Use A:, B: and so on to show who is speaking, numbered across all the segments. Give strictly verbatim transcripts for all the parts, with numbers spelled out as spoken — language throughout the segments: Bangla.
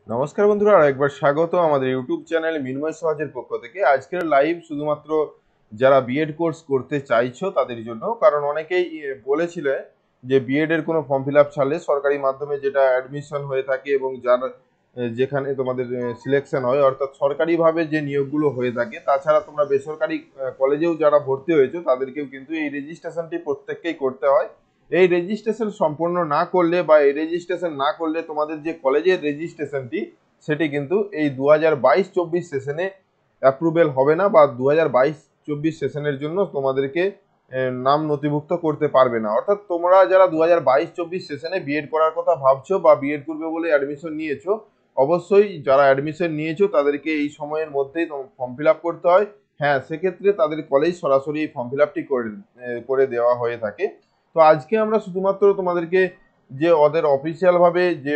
A: নমস্কার বন্ধুরা, আর একবার স্বাগত আমাদের ইউটিউব চ্যানেল মিনময় সহজের পক্ষ থেকে। আজকের লাইভ শুধুমাত্র যারা বিএড কোর্স করতে চাইছো তাদের জন্য, কারণ অনেকেই বলেছিলে যে বিএড এর কোনো ফর্ম ফিল আপ ছাড়লে সরকারি মাধ্যমে যেটা অ্যাডমিশন হয়ে থাকে এবং যার যেখানে তোমাদের সিলেকশন হয়, অর্থাৎ সরকারিভাবে যে নিয়োগগুলো হয়ে থাকে, তাছাড়া তোমরা বেসরকারি কলেজেও যারা ভর্তি হয়েছো তাদেরকেও কিন্তু এই রেজিস্ট্রেশনটি প্রত্যেককেই করতে হয়। এই রেজিস্ট্রেশন সম্পূর্ণ না করলে বা এই রেজিস্ট্রেশন না করলে তোমাদের যে কলেজের রেজিস্ট্রেশনটি সেটি কিন্তু এই দু হাজার বাইশ চব্বিশ সেশনে অ্যাপ্রুভেল হবে না, বা দু হাজার বাইশ চব্বিশ সেশনের জন্য তোমাদেরকে নাম নথিভুক্ত করতে পারবে না। অর্থাৎ তোমরা যারা দু হাজার বাইশ চব্বিশ সেশনে বিএড করার কথা ভাবছো বা বিএড করবে বলে অ্যাডমিশন নিয়েছো, অবশ্যই যারা অ্যাডমিশন নিয়েছো তাদেরকে এই সময়ের মধ্যেই ফর্ম ফিল আপ করতে হয়। হ্যাঁ, সেক্ষেত্রে তাদের কলেজ সরাসরি এই ফর্ম ফিল আপটি করে করে দেওয়া হয়ে থাকে। তো আজকে আমরা শুধুমাত্র তোমাদেরকে যে ওদের অফিসিয়াল ভাবে যে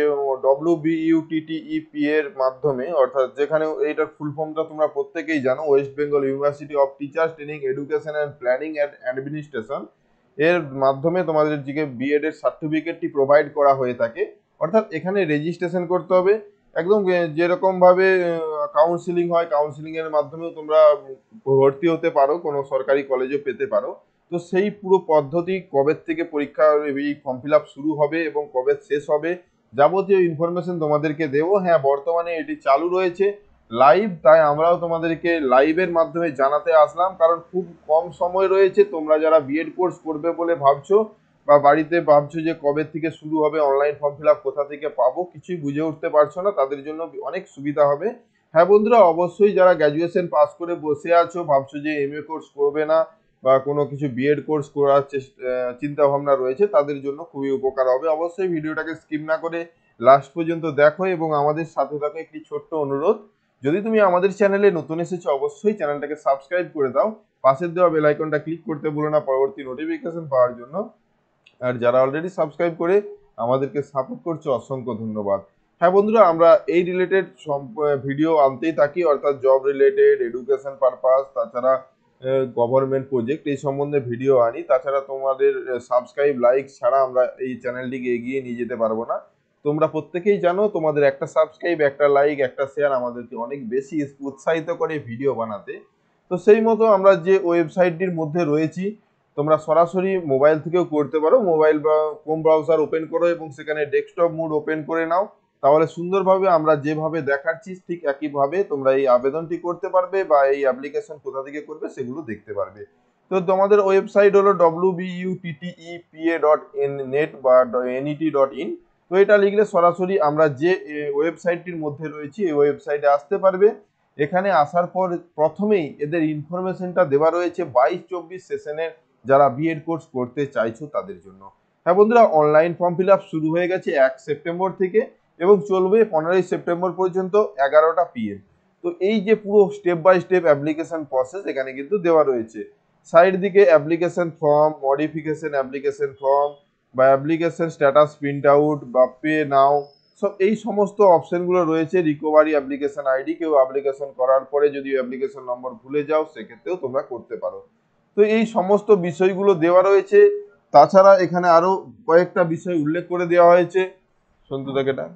A: ডব্লিউবিইউটিটিইপি এর মাধ্যমে, অর্থাৎ যেখানে এইটার ফুল ফর্মটা তোমরা প্রত্যেকেই জানো, west Bengal university of teachers training education and planning and administration, এর মাধ্যমে তোমাদের যে বিএড এর সার্টিফিকেটটি প্রোভাইড করা হয়ে থাকে। অর্থাৎ এখানে রেজিস্ট্রেশন করতে হবে একদম যেরকম ভাবে কাউন্সিলিং হয়, কাউন্সিলিং এর মাধ্যমেও তোমরা ভর্তি হতে পারো, কোনো সরকারি কলেজে পেতে পারো। তো সেই পুরো পদ্ধতি, কবে থেকে পরীক্ষা এই ফর্ম ফিল আপ শুরু হবে এবং কবে শেষ হবে, যাবতীয় ইনফরমেশন তোমাদেরকে দেবো। হ্যাঁ, বর্তমানে এটি চালু রয়েছে লাইভ, তাই আমরাও তোমাদেরকে লাইভের মাধ্যমে জানাতে আসলাম, কারণ খুব কম সময় রয়েছে। তোমরা যারা বিএড কোর্স করবে বলে ভাবছো বা বাড়িতে ভাবছো যে কবে থেকে শুরু হবে, অনলাইন ফর্ম ফিল আপ কোথা থেকে পাবো, কিছুই বুঝে উঠতে পারছো না, তাদের জন্য অনেক সুবিধা হবে। হ্যাঁ বন্ধুরা, অবশ্যই যারা গ্র্যাজুয়েশন পাস করে বসে আছো, ভাবছো যে এমএ কোর্স করবে না বা কোনো কিছু বিএড কোর্স করার চিন্তা ভাবনা রয়েছে, তাদের জন্য খুবই উপকার হবে। অবশ্যই ভিডিওটাকে স্কিপ না করে লাস্ট পর্যন্ত দেখো এবং আমাদের সাথে থাকো। একটি ছোট্ট অনুরোধ, যদি তুমি আমাদের চ্যানেলে নতুন এসেছো অবশ্যই চ্যানেলটাকে সাবস্ক্রাইব করে দাও, পাশের দেওয়া বেল আইকনটা ক্লিক করতে ভুলো না পরবর্তী নোটিফিকেশন পাওয়ার জন্য। আর যারা অলরেডি সাবস্ক্রাইব করে আমাদেরকে সাপোর্ট করছো, অসংখ্য ধন্যবাদ। হ্যাঁ বন্ধুরা, আমরা এই রিলেটেড ভিডিও আনতেই থাকি, অর্থাৎ জব রিলেটেড, এডুকেশন পারপাস, তাছাড়া গভর্নমেন্ট প্রজেক্ট, এই সম্বন্ধে ভিডিও আনি। তাছাড়া তোমাদের সাবস্ক্রাইব লাইক ছাড়া আমরা এই চ্যানেলটিকে এগিয়ে নিয়ে যেতে পারবো না। তোমরা প্রত্যেকেই জানো, তোমাদের একটা সাবস্ক্রাইব, একটা লাইক, একটা শেয়ার আমাদেরকে অনেক বেশি উৎসাহিত করে ভিডিও বানাতে। তো সেই মতো আমরা যে ওয়েবসাইটটির মধ্যে রয়েছি, তোমরা সরাসরি মোবাইল থেকেও করতে পারো। মোবাইল বা ক্রোম ব্রাউজার ওপেন করো এবং সেখানে ডেস্কটপ মোড ওপেন করে নাও, তাহলে সুন্দরভাবে আমরা যেভাবে দেখাচ্ছি ঠিক একইভাবে তোমরা এই আবেদনটি করতে পারবে বা এই অ্যাপ্লিকেশন কোথা থেকে করবে সেগুলো দেখতে পারবে। তো তোমাদের ওয়েবসাইট হলো W B U T T E P A dot net বা N E T dot in. তো এটা লিখলে সরাসরি আমরা যে ওয়েবসাইটটির মধ্যে রয়েছি এই ওয়েবসাইটে আসতে পারবে। এখানে আসার পর প্রথমেই এদের ইনফরমেশনটা দেওয়া রয়েছে বাইশ চব্বিশ সেশনের যারা বিএড কোর্স করতে চাইছো তাদের জন্য। হ্যাঁ বন্ধুরা, অনলাইন ফর্ম ফিল আপ শুরু হয়ে গেছে এক সেপ্টেম্বর থেকে এবং চলবে পনেরোই সেপ্টেম্বর পর্যন্ত এগারোটা পিএম। তো এই যে পুরো step by step application process এখানে কিন্তু দেওয়া রয়েছে। সাইড দিকে application form, modification application form বা অ্যাপ্লিকেশন স্ট্যাটাস প্রিন্ট আউট বা পে নাও, সব এই সমস্ত অপশনগুলো রয়েছে। রিকভারি অ্যাপ্লিকেশন আইডি, কেউ অ্যাপ্লিকেশন করার পরে যদি অ্যাপ্লিকেশন নম্বর ভুলে যাও সেক্ষেত্রেও তোমরা করতে পারো। তো এই সমস্ত বিষয়গুলো দেওয়া রয়েছে। তাছাড়া এখানে আরো কয়েকটা বিষয় উল্লেখ করে দেওয়া হয়েছে সন্তুদাকেটা,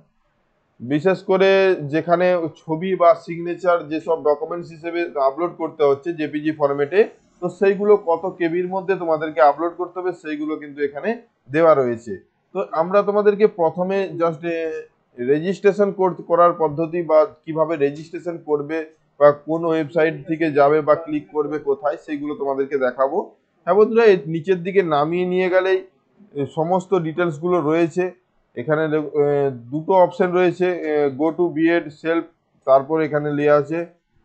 A: বিশেষ করে যেখানে ছবি বা সিগনেচার যেসব ডকুমেন্টস হিসেবে আপলোড করতে হচ্ছে জেপিজি ফরম্যাটে, তো সেইগুলো কত কেবির মধ্যে তোমাদেরকে আপলোড করতে হবে সেইগুলো কিন্তু এখানে দেওয়া রয়েছে। তো আমরা তোমাদেরকে প্রথমে জাস্ট রেজিস্ট্রেশন করার পদ্ধতি বা কিভাবে রেজিস্ট্রেশন করবে বা কোন ওয়েবসাইট থেকে যাবে বা ক্লিক করবে কোথায়, সেইগুলো তোমাদেরকে দেখাবো। হ্যাঁ বন্ধুরা, নিচের দিকে নামিয়ে নিয়ে গেলেই সমস্ত ডিটেলস গুলো রয়েছে। এখানে দুটো অপশন রয়েছে, গো টু বিএড সেলফ, তারপর এখানে লেখা আছে।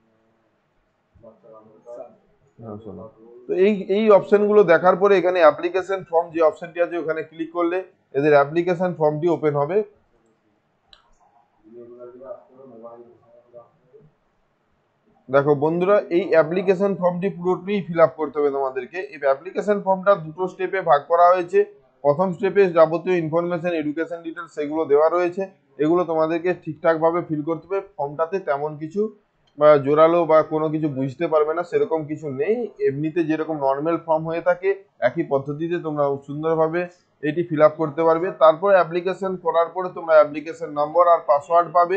A: তো এই এই অপশনগুলো দেখার পরে এখানে অ্যাপ্লিকেশন ফর্ম যে অপশনটি আছে ওখানে ক্লিক করলে এদের অ্যাপ্লিকেশন ফর্মটি ওপেন হবে। দেখো বন্ধুরা, এই অ্যাপ্লিকেশন ফর্মটি পুরোটাই ফিল আপ করতে হবে তোমাদেরকে। এই অ্যাপ্লিকেশন ফর্মটা দুটো স্টেপে ভাগ করা হয়েছে। প্রথম স্টেপে যাবতীয় ইনফরমেশন, এডুকেশন ডিটেলস সেগুলো দেওয়া রয়েছে, এগুলো তোমাদেরকে ঠিকঠাক ভাবে ফিল করতে হবে। ফর্মটাতে তেমন কিছু বা জোরালো বা কোনো কিছু বুঝতে পারবে না সেরকম কিছু নেই, এমনিতে যেরকম নর্মাল ফর্ম হয়ে থাকে একই পদ্ধতিতে তোমরা সুন্দরভাবে এটি ফিল আপ করতে পারবে। তারপরে অ্যাপ্লিকেশন করার পরে তোমরা অ্যাপ্লিকেশন নম্বর আর পাসওয়ার্ড পাবে।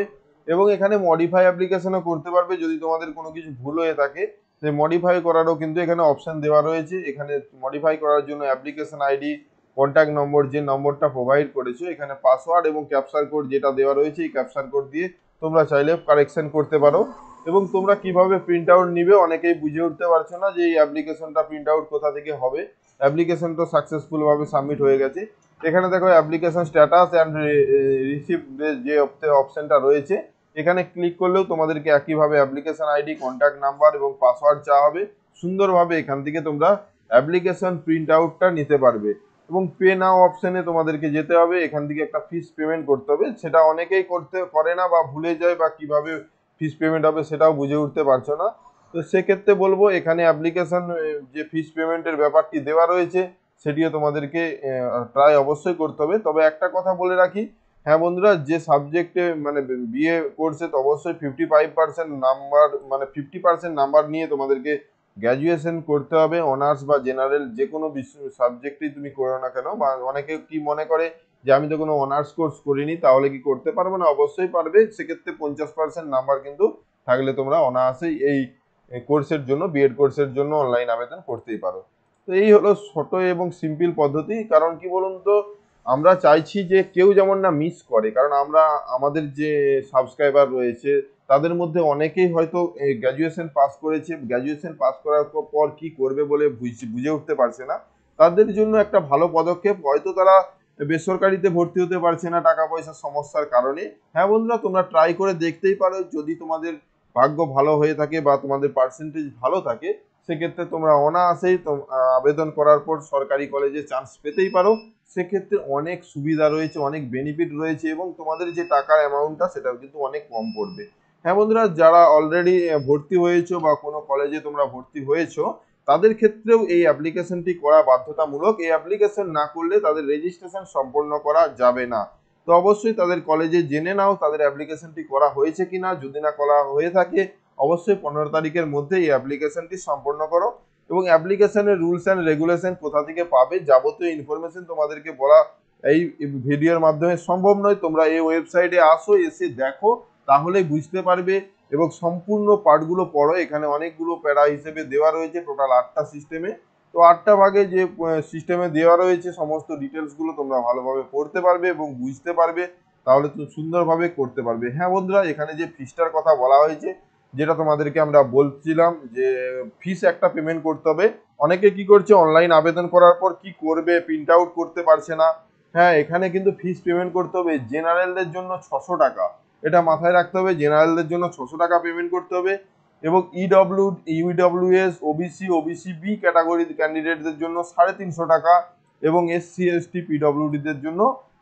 A: এবং এখানে মডিফাই অ্যাপ্লিকেশনও করতে পারবে যদি তোমাদের কোনো কিছু ভুল হয়ে থাকে, যে মডিফাই করারও কিন্তু এখানে অপশন দেওয়া রয়েছে। এখানে মডিফাই করার জন্য অ্যাপ্লিকেশন আইডি, কন্ট্যাক্ট নম্বর, যে নম্বরটা প্রোভাইড করেছো, এখানে পাসওয়ার্ড এবং ক্যাপচার কোড যেটা দেওয়া রয়েছে, এই ক্যাপচার কোড দিয়ে তোমরা চাইলে কারেকশন করতে পারো। এবং তোমরা কিভাবে প্রিন্ট আউট নিবে, অনেকেই বুঝে উঠতে পারছো না যে এই অ্যাপ্লিকেশনটা প্রিন্ট আউট কোথা থেকে হবে। অ্যাপ্লিকেশন তো সাকসেসফুল ভাবে সাবমিট হয়ে গেছে। এখানে দেখো অ্যাপ্লিকেশন স্ট্যাটাস অ্যান্ড রিসিভ যে অপশনটা রয়েছে, এখানে ক্লিক করলেও তোমাদেরকে একইভাবে অ্যাপ্লিকেশন আইডি, কন্ট্যাক্ট নাম্বার এবং পাসওয়ার্ড চাওয়া হবে। সুন্দরভাবে এখান থেকে তোমরা অ্যাপ্লিকেশন প্রিন্ট আউটটা নিতে পারবে। এবং পে নাও অপশনে তোমাদেরকে যেতে হবে, এখান থেকে একটা ফিস পেমেন্ট করতে হবে। সেটা অনেকেই করতে করে না বা ভুলে যায়, বা কিভাবে ফিস পেমেন্ট হবে সেটাও বুঝে উঠতে পারছো না। তো সেক্ষেত্রে বলবো এখানে অ্যাপ্লিকেশন যে ফিস পেমেন্টের ব্যাপারটি দেওয়া রয়েছে, সেটিও তোমাদেরকে ট্রাই অবশ্যই করতে হবে। তবে একটা কথা বলে রাখি, হ্যাঁ বন্ধুরা, যে সাবজেক্টে মানে বিএ কোর্সে তো অবশ্যই ফিফটি ফাইভ পার্সেন্ট নাম্বার, মানে ফিফটি পার্সেন্ট নাম্বার নিয়ে তোমাদেরকে গ্র্যাজুয়েশন করতে হবে। অনার্স বা জেনারেল যে কোনো সাবজেক্টই তুমি করো না কেন। বা অনেকে কি মনে করে যে আমি তো কোনো অনার্স কোর্স করিনি, তাহলে কি করতে পারবো না? অবশ্যই পারবে। সেক্ষেত্রে পঞ্চাশ পার্সেন্ট নাম্বার কিন্তু থাকলে তোমরা অনার্সেই এই কোর্সের জন্য, বিএড কোর্সের জন্য অনলাইন আবেদন করতেই পারো। তো এই হলো ছোট এবং সিম্পল পদ্ধতি। কারণ কি বলুন তো, আমরা চাইছি যে কেউ যেমন না মিস করে। কারণ আমরা আমাদের যে সাবস্ক্রাইবার রয়েছে তাদের মধ্যে অনেকেই হয়তো গ্র্যাজুয়েশন পাস করেছে, গ্র্যাজুয়েশন পাস করার পর কি করবে বলে বুঝে উঠতে পারছে না। তাদের জন্য একটা ভালো পদক্ষেপ। হয়তো তারা বেসরকারিতে ভর্তি হতে পারছে না টাকা পয়সার সমস্যার কারণে। হ্যাঁ বন্ধুরা, তোমরা ট্রাই করে দেখতেই পারো। যদি তোমাদের ভাগ্য ভালো হয়ে থাকে বা তোমাদের পার্সেন্টেজ ভালো থাকে, সেক্ষেত্রে তোমরা অনায়াসেই আবেদন করার পর সরকারি কলেজে চান্স পেতেই পারো। সেক্ষেত্রে অনেক সুবিধা রয়েছে, অনেক বেনিফিট রয়েছে, এবং তোমাদের যে টাকার অ্যামাউন্টটা সেটাও কিন্তু অনেক কম পড়বে। হ্যাঁ বন্ধুরা, যারা অলরেডি ভর্তি হয়েছো বা কোনো কলেজে তোমরা ভর্তি হয়েছো, তাদের ক্ষেত্রেও এই অ্যাপ্লিকেশনটি করা বাধ্যতামূলক। এই অ্যাপ্লিকেশন না করলে তাদের রেজিস্ট্রেশন সম্পন্ন করা যাবে না। তো অবশ্যই তাদের কলেজে জেনে নাও তাদের অ্যাপ্লিকেশনটি করা হয়েছে কিনা। যদি না করা হয়ে থাকে, অবশ্যই পনেরো তারিখের মধ্যে এই অ্যাপ্লিকেশনটি সম্পন্ন করো। এবং অ্যাপ্লিকেশনের রুলস অ্যান্ড রেগুলেশন কোথা থেকে পাবে, যাবতীয় ইনফরমেশন তোমাদেরকে বলা এই ভিডিওর মাধ্যমে সম্ভব নয়। তোমরা এই ওয়েবসাইটে আসো, এসে দেখো, তাহলেই বুঝতে পারবে। এবং সম্পূর্ণ পার্টগুলো পড়ো। এখানে অনেকগুলো প্যারা হিসেবে দেওয়া রয়েছে, টোটাল আটটা সিস্টেমে। তো আটটা ভাগে যে সিস্টেমে দেওয়া রয়েছে, সমস্ত ডিটেলসগুলো তোমরা ভালোভাবে পড়তে পারবে এবং বুঝতে পারবে। তাহলে তুমি সুন্দরভাবে করতে পারবে। হ্যাঁ বন্ধুরা, এখানে যে ফিসটার কথা বলা হয়েছে, যেটা তোমাদেরকে আমরা বলছিলাম যে ফিস একটা পেমেন্ট করতে হবে। অনেকে কি করছে, অনলাইন আবেদন করার পর কি করবে, প্রিন্ট আউট করতে পারছে না। হ্যাঁ, এখানে কিন্তু ফিস পেমেন্ট করতে হবে। জেনারেলদের জন্য ছশো টাকা, এটা মাথায় রাখতে হবে। জেনারেলদের জন্য ছশো টাকা পেমেন্ট করতে হবে। এবং EW EWS, OBC, OBC B category ক্যান্ডিডেটদের জন্য সাড়ে তিনশো টাকা। এবং এসসি, এসটি, পিডব্লিউডিদের জন্য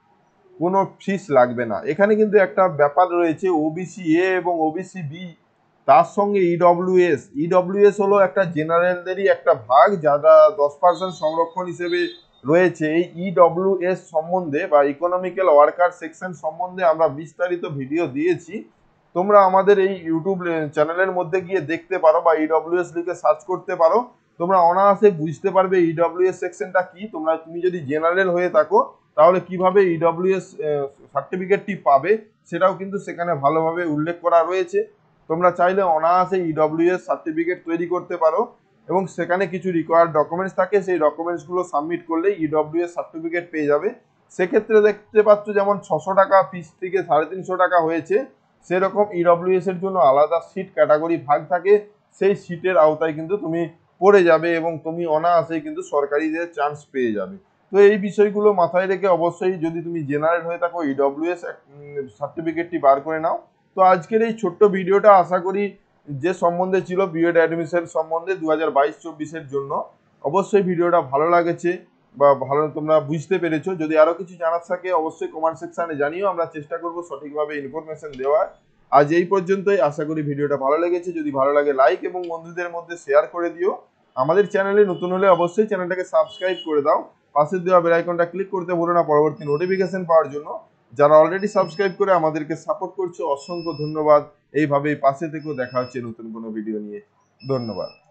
A: কোনো ফিস লাগবে না। এখানে কিন্তু একটা ব্যাপার রয়েছে, ওবিসি এ এবং ওবিসি বি, তার সঙ্গে ইডব্লিউএস। ইডব্লিউএস হলো একটা জেনারেলদেরই একটা ভাগ, যারা দশ পার্সেন্ট সংরক্ষণ হিসেবে রয়েছে। এই ইডব্লিউএস সম্বন্ধে বা ইকোনমিক্যাল ওয়ার্কার সেকশন সম্বন্ধে আমরা বিস্তারিত ভিডিও দিয়েছি। তোমরা আমাদের এই ইউটিউব চ্যানেলের মধ্যে গিয়ে দেখতে পারো, বা ইডব্লিউএস লিখে সার্চ করতে পারো। তোমরা অনায়াসে বুঝতে পারবে ইডব্লিউএস সেকশনটা কি। তোমরা তুমি যদি জেনারেল হয়ে থাকো, তাহলে কিভাবে ইডব্লিউএস সার্টিফিকেটটি পাবে সেটাও কিন্তু সেখানে ভালোভাবে উল্লেখ করা রয়েছে। তোমরা চাইলে অনায়াসে ইডব্লিউএস সার্টিফিকেট তৈরি করতে পারো। এবং সেখানে কিছু রিকোয়ার্ড ডকুমেন্টস থাকে, সেই ডকুমেন্টসগুলো সাবমিট করলে ইডব্লিউএস সার্টিফিকেট পেয়ে যাবে। সেক্ষেত্রে দেখতে পাচ্ছ যেমন ছশো টাকা ফিস থেকে সাড়ে তিনশো টাকা হয়েছে, সেরকম ইডব্লিউএস এর জন্য আলাদা সিট ক্যাটাগরি ভাগ থাকে। সেই সিটের আওতায় কিন্তু তুমি পড়ে যাবে এবং তুমি অনায়াসেই কিন্তু সরকারিদের চান্স পেয়ে যাবে। তো এই বিষয়গুলো মাথায় রেখে অবশ্যই যদি তুমি জেনারেল হয়ে থাকো, ইডব্লিউএস সার্টিফিকেটটি বার করে নাও। তো আজকের এই ছোট্ট ভিডিওটা আশা করি যে সম্বন্ধে ছিল বিএড অ্যাডমিশন সম্বন্ধে দু হাজার বাইশ চব্বিশের জন্য, অবশ্যই ভিডিওটা ভালো লাগেছে বা ভালো তোমরা বুঝতে পেরেছো। যদি আরো কিছু জানার থাকে অবশ্যই কমেন্ট সেকশনে জানিও, আমরা চেষ্টা করব সঠিকভাবে ইনফরমেশন দেওয়ার। আজ এই পর্যন্তই। আশা করি ভিডিওটা ভালো লেগেছে। যদি ভালো লাগে লাইক এবং বন্ধুদের মধ্যে শেয়ার করে দিও। আমাদের চ্যানেলে নতুন হলে অবশ্যই চ্যানেলটাকে সাবস্ক্রাইব করে দাও। পাশে দেওয়া বেল আইকনটা ক্লিক করতে ভুলো না পরবর্তী নোটিফিকেশন পাওয়ার জন্য। যারা অলরেডি সাবস্ক্রাইব করে আমাদেরকে সাপোর্ট করছো, অসংখ্য ধন্যবাদ। এইভাবেই পাশে থেকেও। দেখা হচ্ছে নতুন কোনো ভিডিও নিয়ে। ধন্যবাদ।